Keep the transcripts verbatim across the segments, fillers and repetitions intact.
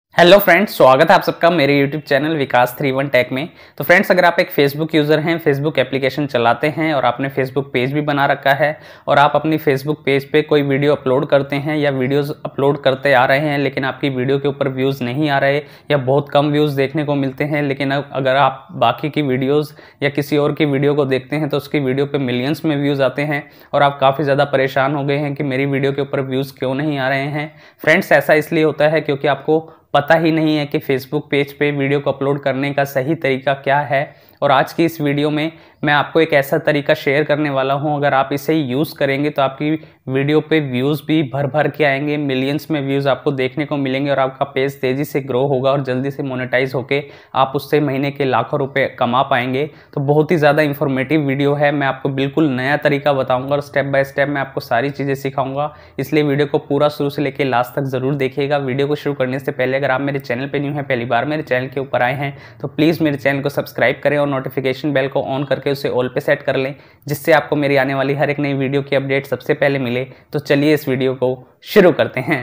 Hello friends, स्वागत है आप सबका मेरे YouTube channel Vikas three one tech में। तो फ्रेंड्स, अगर आप एक फेसबुक यूज़र हैं, फेसबुक एप्लीकेशन चलाते हैं और आपने फेसबुक पेज भी बना रखा है और आप अपनी फेसबुक पेज पे कोई वीडियो अपलोड करते हैं या वीडियोस अपलोड करते आ रहे हैं, लेकिन आपकी वीडियो के ऊपर व्यूज़ नहीं आ रहे या बहुत कम व्यूज़ देखने को मिलते हैं, लेकिन अगर आप बाकी की वीडियोज़ या किसी और की वीडियो को देखते हैं तो उसकी वीडियो पर मिलियंस में व्यूज़ आते हैं और आप काफ़ी ज़्यादा परेशान हो गए हैं कि मेरी वीडियो के ऊपर व्यूज़ क्यों नहीं आ रहे हैं। फ्रेंड्स, ऐसा इसलिए होता है क्योंकि आपको पता ही नहीं है कि फेसबुक पेज पे वीडियो को अपलोड करने का सही तरीका क्या है। और आज की इस वीडियो में मैं आपको एक ऐसा तरीका शेयर करने वाला हूं, अगर आप इसे यूज़ करेंगे तो आपकी वीडियो पे व्यूज़ भी भर भर के आएंगे, मिलियंस में व्यूज़ आपको देखने को मिलेंगे और आपका पेज तेज़ी से ग्रो होगा और जल्दी से मोनेटाइज होके आप उससे महीने के लाखों रुपए कमा पाएंगे। तो बहुत ही ज़्यादा इंफॉर्मेटिव वीडियो है। मैं आपको बिल्कुल नया तरीका बताऊँगा और स्टेप बाय स्टेप मैं आपको सारी चीज़ें सिखाऊँगा, इसलिए वीडियो को पूरा शुरू से लेकर लास्ट तक ज़रूर देखिएगा। वीडियो को शुरू करने से पहले अगर आप मेरे चैनल पर न्यू हैं, पहली बार मेरे चैनल के ऊपर आए हैं, तो प्लीज़ मेरे चैनल को सब्सक्राइब करें और नोटिफिकेशन बेल को ऑन करके उसे ऑल पे सेट कर लें, जिससे आपको मेरी आने वाली हर एक नई वीडियो की अपडेट सबसे पहले मिले। तो चलिए इस वीडियो को शुरू करते हैं।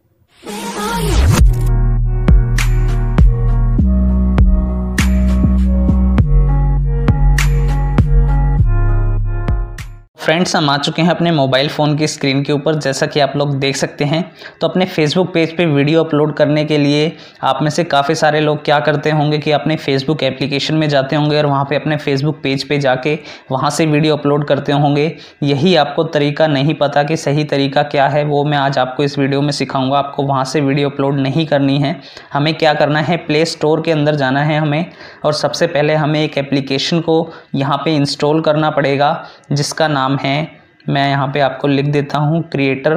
फ्रेंड्स, हम आ चुके हैं अपने मोबाइल फ़ोन की स्क्रीन के ऊपर। जैसा कि आप लोग देख सकते हैं, तो अपने फेसबुक पेज पे वीडियो अपलोड करने के लिए आप में से काफ़ी सारे लोग क्या करते होंगे कि अपने फेसबुक एप्लीकेशन में जाते होंगे और वहाँ पे अपने फेसबुक पेज पे जाके वहाँ से वीडियो अपलोड करते होंगे। यही आपको तरीका नहीं पता कि सही तरीका क्या है, वो मैं आज आपको इस वीडियो में सिखाऊँगा। आपको वहाँ से वीडियो अपलोड नहीं करनी है। हमें क्या करना है, प्ले स्टोर के अंदर जाना है हमें, और सबसे पहले हमें एक एप्लीकेशन को यहाँ पर इंस्टॉल करना पड़ेगा, जिसका नाम है, मैं यहाँ पे आपको लिख देता हूँ, क्रिएटर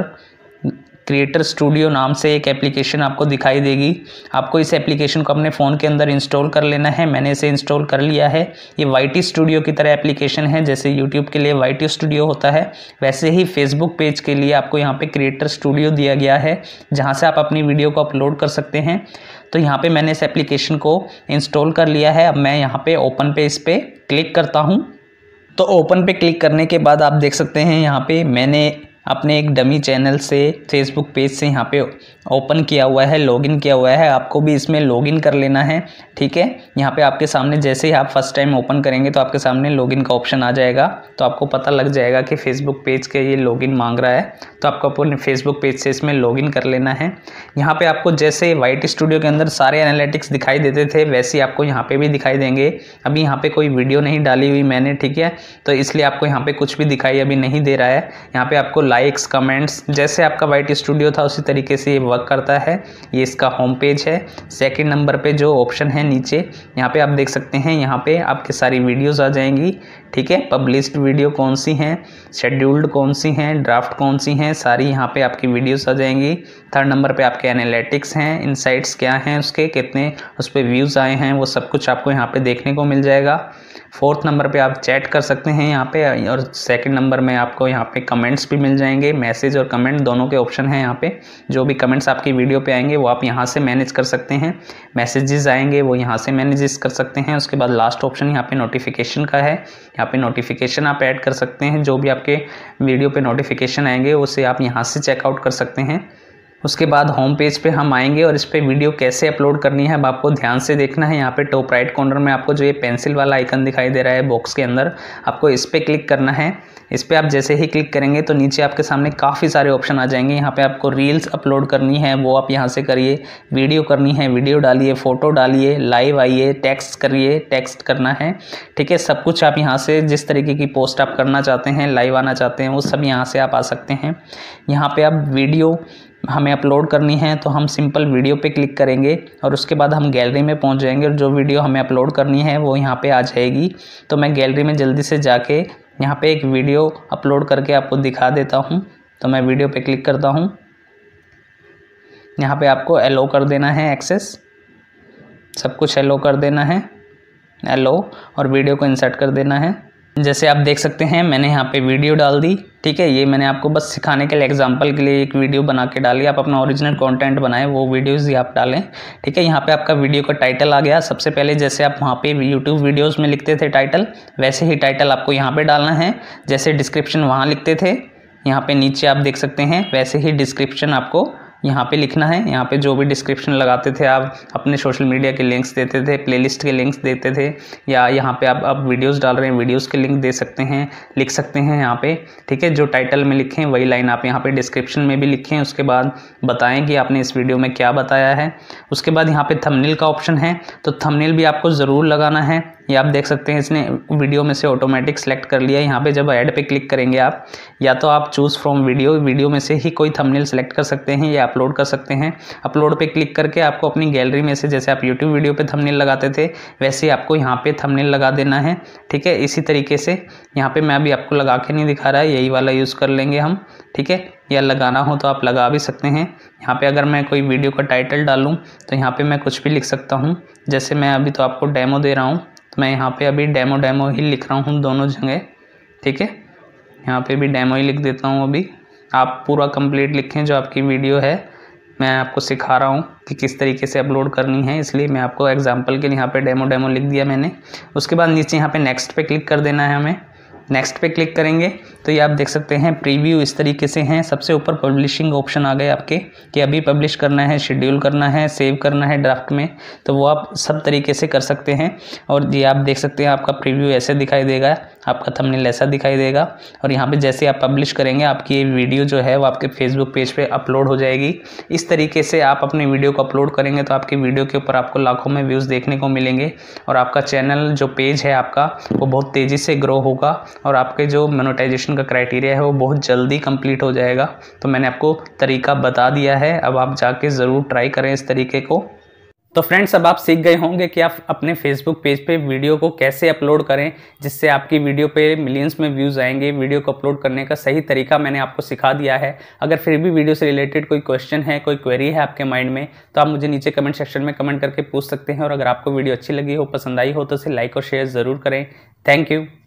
क्रिएटर स्टूडियो नाम से एक एप्लीकेशन आपको दिखाई देगी। आपको इस एप्लीकेशन को अपने फ़ोन के अंदर इंस्टॉल कर लेना है। मैंने इसे इंस्टॉल कर लिया है। ये वाई टी स्टूडियो की तरह एप्लीकेशन है। जैसे यूट्यूब के लिए वाई टी स्टूडियो होता है, वैसे ही फेसबुक पेज के लिए आपको यहाँ पे क्रिएटर स्टूडियो दिया गया है, जहाँ से आप अपनी वीडियो को अपलोड कर सकते हैं। तो यहाँ पे मैंने इस एप्लीकेशन को इंस्टॉल कर लिया है। अब मैं यहाँ पे ओपन पे इस पर क्लिक करता हूँ। तो ओपन पे क्लिक करने के बाद आप देख सकते हैं यहाँ पे मैंने अपने एक डमी चैनल से फेसबुक पेज से यहाँ पे ओपन किया हुआ है, लॉगिन किया हुआ है। आपको भी इसमें लॉगिन कर लेना है, ठीक है। यहाँ पे आपके सामने जैसे ही आप फर्स्ट टाइम ओपन करेंगे तो आपके सामने लॉगिन का ऑप्शन आ जाएगा। तो आपको पता लग जाएगा कि फेसबुक पेज के ये लॉगिन मांग रहा है, तो आपको अपने फेसबुक पेज से इसमें लॉगिन कर लेना है। यहाँ पे आपको जैसे वाई टी स्टूडियो के अंदर सारे एनालिटिक्स दिखाई देते थे, वैसे ही आपको यहाँ पे भी दिखाई देंगे। अभी यहाँ पे कोई वीडियो नहीं डाली हुई मैंने, ठीक है, तो इसलिए आपको यहाँ पे कुछ भी दिखाई अभी नहीं दे रहा है। यहाँ पे आपको लाइक्स, कमेंट्स, जैसे आपका वाई टी स्टूडियो था उसी तरीके से ये वर्क करता है। ये इसका होम पेज है। सेकंड नंबर पे जो ऑप्शन है नीचे, यहाँ पे आप देख सकते हैं, यहाँ पे आपकी सारी वीडियोस आ जाएंगी, ठीक है। पब्लिश्ड वीडियो कौन सी हैं, शेड्यूल्ड कौन सी हैं, ड्राफ्ट कौन सी हैं, सारी यहाँ पे आपकी वीडियोस आ जाएंगी। थर्ड नंबर पे आपके एनालिटिक्स हैं, इनसाइट्स क्या हैं उसके, कितने उस पर व्यूज़ आए हैं, वो सब कुछ आपको यहाँ पे देखने को मिल जाएगा। फोर्थ नंबर पे आप चैट कर सकते हैं यहाँ पे, और सेकंड नंबर में आपको यहाँ पे कमेंट्स भी मिल जाएंगे। मैसेज और कमेंट दोनों के ऑप्शन हैं यहाँ पे। जो भी कमेंट्स आपकी वीडियो पे आएंगे वो आप यहाँ से मैनेज कर सकते हैं। मैसेजेस आएंगे वो यहाँ से मैनेज कर सकते हैं। उसके बाद लास्ट ऑप्शन यहाँ पे नोटिफिकेशन का है। यहाँ पे नोटिफिकेशन आप ऐड कर सकते हैं। जो भी आपके वीडियो पे नोटिफिकेशन आएंगे उसे आप यहाँ से चेकआउट कर सकते हैं। उसके बाद होम पेज पे हम आएंगे और इस पर वीडियो कैसे अपलोड करनी है अब आपको ध्यान से देखना है। यहाँ पे टॉप राइट कॉर्नर में आपको जो ये पेंसिल वाला आइकन दिखाई दे रहा है बॉक्स के अंदर, आपको इस पर क्लिक करना है। इस पर आप जैसे ही क्लिक करेंगे तो नीचे आपके सामने काफ़ी सारे ऑप्शन आ जाएंगे। यहाँ पे आपको रील्स अपलोड करनी है, वो आप यहाँ से करिए। वीडियो करनी है, वीडियो डालिए, फ़ोटो डालिए, लाइव आइए, टेक्स्ट करिए, टेक्स्ट करना है, ठीक है। सब कुछ आप यहाँ से जिस तरीके की पोस्ट आप करना चाहते हैं, लाइव आना चाहते हैं, वो सब यहाँ से आप आ सकते हैं। यहाँ पे आप वीडियो हमें अपलोड करनी है तो हम सिंपल वीडियो पे क्लिक करेंगे और उसके बाद हम गैलरी में पहुंच जाएंगे और जो वीडियो हमें अपलोड करनी है वो यहाँ पे आ जाएगी। तो मैं गैलरी में जल्दी से जाके यहाँ पे एक वीडियो अपलोड करके आपको दिखा देता हूँ। तो मैं वीडियो पे क्लिक करता हूँ। यहाँ पे आपको एलो कर देना है, एक्सेस सब कुछ एलो कर देना है, एलो, और वीडियो को इंसर्ट कर देना है। जैसे आप देख सकते हैं मैंने यहाँ पे वीडियो डाल दी, ठीक है। ये मैंने आपको बस सिखाने के लिए, एग्जांपल के लिए एक वीडियो बना के डाली। आप अपना ओरिजिनल कंटेंट बनाएं, वो वीडियोस ही आप डालें, ठीक है। यहाँ पे आपका वीडियो का टाइटल आ गया। सबसे पहले जैसे आप वहाँ पे यूट्यूब वीडियोस में लिखते थे टाइटल, वैसे ही टाइटल आपको यहाँ पे डालना है। जैसे डिस्क्रिप्शन वहाँ लिखते थे, यहाँ पे नीचे आप देख सकते हैं वैसे ही डिस्क्रिप्शन आपको यहाँ पे लिखना है। यहाँ पे जो भी डिस्क्रिप्शन लगाते थे आप, अपने सोशल मीडिया के लिंक्स देते थे, प्लेलिस्ट के लिंक्स देते थे, या यहाँ पे आप अब वीडियोस डाल रहे हैं, वीडियोस के लिंक दे सकते हैं, लिख सकते हैं यहाँ पे, ठीक है। जो टाइटल में लिखें वही लाइन आप यहाँ पे डिस्क्रिप्शन में भी लिखें। उसके बाद बताएं कि आपने इस वीडियो में क्या बताया है। उसके बाद यहाँ पे थंबनेल का ऑप्शन है, तो थंबनेल भी आपको ज़रूर लगाना है। ये आप देख सकते हैं इसने वीडियो में से ऑटोमेटिक सेलेक्ट कर लिया। यहाँ पे जब ऐड पे क्लिक करेंगे आप, या तो आप चूज़ फ्रॉम वीडियो वीडियो में से ही कोई थंबनेल सेलेक्ट कर सकते हैं या अपलोड कर सकते हैं। अपलोड पे क्लिक करके आपको अपनी गैलरी में से, जैसे आप यूट्यूब वीडियो पे थंबनेल लगाते थे वैसे ही आपको यहाँ पे थंबनेल लगा देना है, ठीक है। इसी तरीके से यहाँ पे मैं अभी आपको लगा के नहीं दिखा रहा है, यही वाला यूज़ कर लेंगे हम, ठीक है। या लगाना हो तो आप लगा भी सकते हैं। यहाँ पे अगर मैं कोई वीडियो का टाइटल डालूँ तो यहाँ पे मैं कुछ भी लिख सकता हूँ। जैसे मैं अभी तो आपको डेमो दे रहा हूँ, तो मैं यहाँ पे अभी डेमो डेमो ही लिख रहा हूँ दोनों जगह, ठीक है। यहाँ पे भी डेमो ही लिख देता हूँ। अभी आप पूरा कंप्लीट लिखें जो आपकी वीडियो है। मैं आपको सिखा रहा हूँ कि किस तरीके से अपलोड करनी है, इसलिए मैं आपको एग्जांपल के लिए यहाँ पे डेमो डेमो लिख दिया मैंने। उसके बाद नीचे यहाँ पे नेक्स्ट पे क्लिक कर देना है हमें। नेक्स्ट पे क्लिक करेंगे तो ये आप देख सकते हैं प्रीव्यू इस तरीके से हैं। सबसे ऊपर पब्लिशिंग ऑप्शन आ गए आपके कि अभी पब्लिश करना है, शेड्यूल करना है, सेव करना है ड्राफ्ट में, तो वो आप सब तरीके से कर सकते हैं। और ये आप देख सकते हैं आपका प्रीव्यू ऐसे दिखाई देगा, आपका थंबनेल ऐसा दिखाई देगा। और यहाँ पे जैसे आप पब्लिश करेंगे आपकी ये वीडियो जो है वो आपके फेसबुक पेज पे अपलोड हो जाएगी। इस तरीके से आप अपनी वीडियो को अपलोड करेंगे तो आपकी वीडियो के ऊपर आपको लाखों में व्यूज़ देखने को मिलेंगे और आपका चैनल जो पेज है आपका वो बहुत तेज़ी से ग्रो होगा और आपके जो मोनेटाइजेशन का क्राइटेरिया है वो बहुत जल्दी कंप्लीट हो जाएगा। तो मैंने आपको तरीका बता दिया है, अब आप जाके ज़रूर ट्राई करें इस तरीके को। तो फ्रेंड्स, अब आप सीख गए होंगे कि आप अपने फेसबुक पेज पे वीडियो को कैसे अपलोड करें जिससे आपकी वीडियो पे मिलियंस में व्यूज़ आएंगे। वीडियो को अपलोड करने का सही तरीका मैंने आपको सिखा दिया है। अगर फिर भी वीडियो से रिलेटेड कोई क्वेश्चन है, कोई क्वेरी है आपके माइंड में, तो आप मुझे नीचे कमेंट सेक्शन में कमेंट करके पूछ सकते हैं। और अगर आपको वीडियो अच्छी लगी हो, पसंद आई हो, तो उसे लाइक और शेयर ज़रूर करें। Thank you.